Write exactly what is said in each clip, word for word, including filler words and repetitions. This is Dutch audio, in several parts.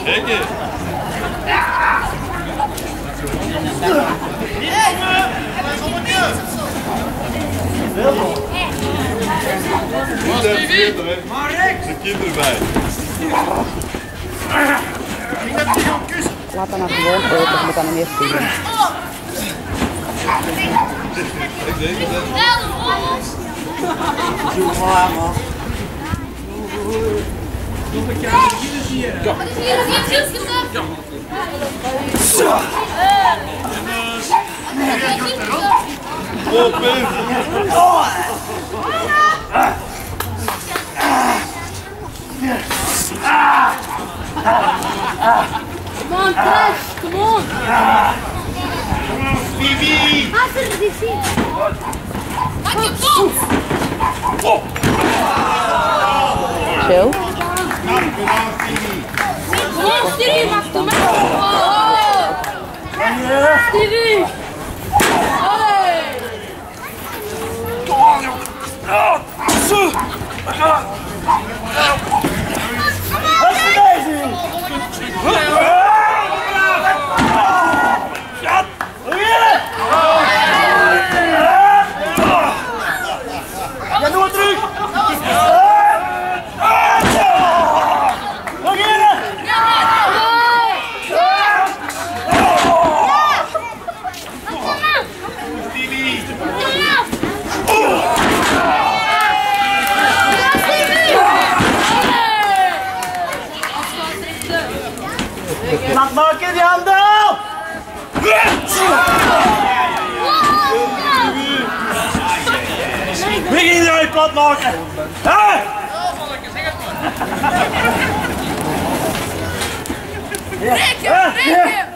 Zeker. De kinderen bij. Laat dan maar gewoon open, moet dan niet meer spelen. Ik denk het. Come on, Crash, come on! Stevie! After the seat! Maak je kop! Zo. Kom on, Stevie, maak hem mee! Stevie! Ja, doe het terug! Nog één! Laat maken die handen! Wie ging eruit plat maken? Hé! Breken! Breken!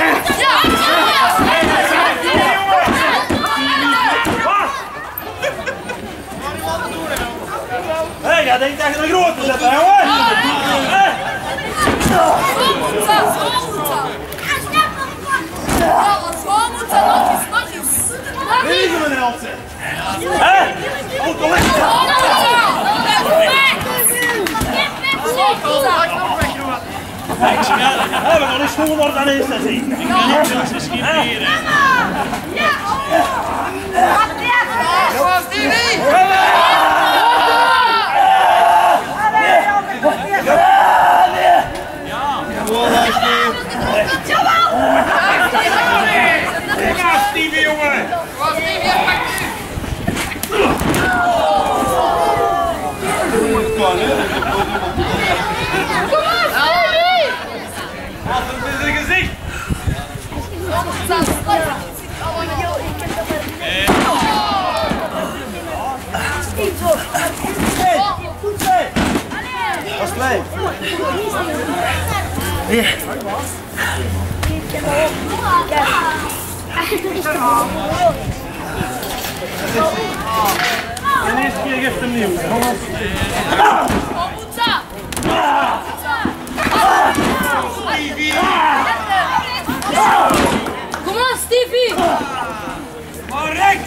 Hé, jij denkt dat je een grote zet, hè, jongen? Hé! Zo moet dat, zo moet dat! Ja, zo moet dat, nog eens, nog eens! Wie is er een helft? Hé! Oh, kom eens! Hé, we gaan eens schoenen worden aan eerst zien. Ik kan niet veel discrimineren. Kom Stevie! Stevie, jongen! Kom Stevie, pak nu! Kom on, Stevie! Wat is het gezicht? Goed zo! Dat is blij. Hier. De eerste keer geeft hem nieuw. Kom op. Kom on, Stevie! Maar rechts!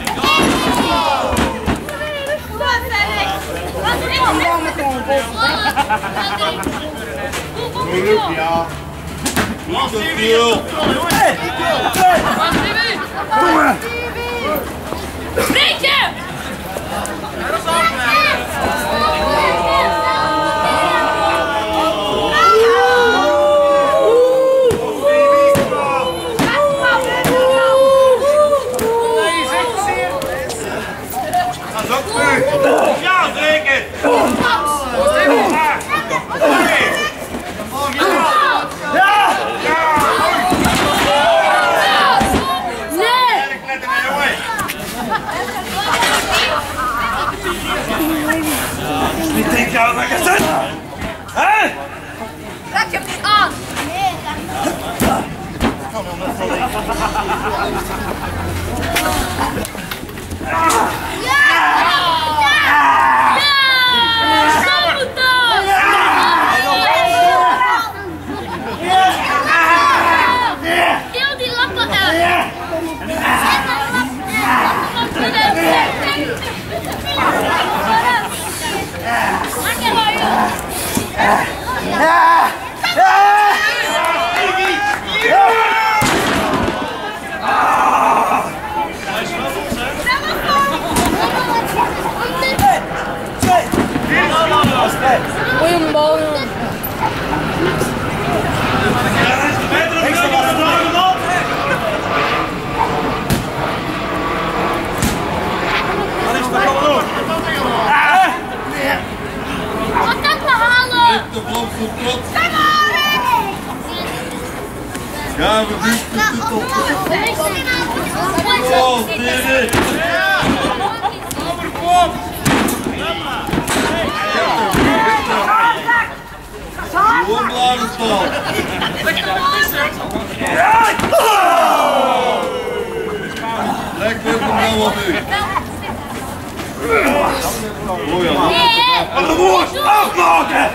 Moeilijk, ja. Niet te veel. Breken! Ja, zeker! Ja! Wie denkt jou dat je zit? Hé? Raak je hem niet aan! Nee, Ja! Ja! om de bal, jongen. Niks te wachten, dragen man! Wat is dat allemaal door? Wat kan ik me halen? De vlam voor trots. Ja, we doen het op. Oh, David. Overkom. Gewoon blijven staan. Lekker van nou wat nu. Oh ja. Wat een woord! Afmaken!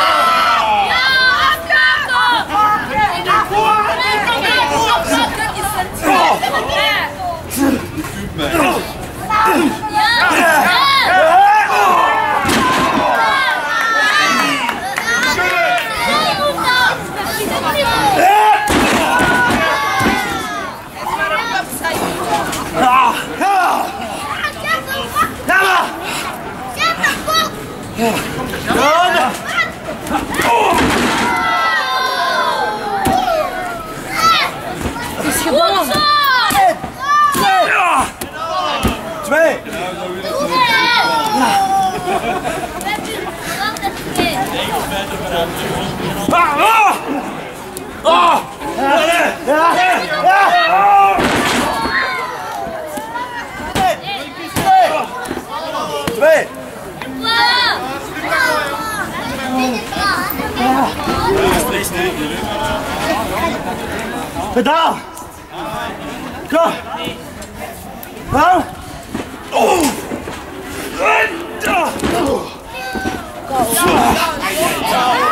Is gedaan. Twee! Twee! Gedaan! Klaar! Nou! Oh! En!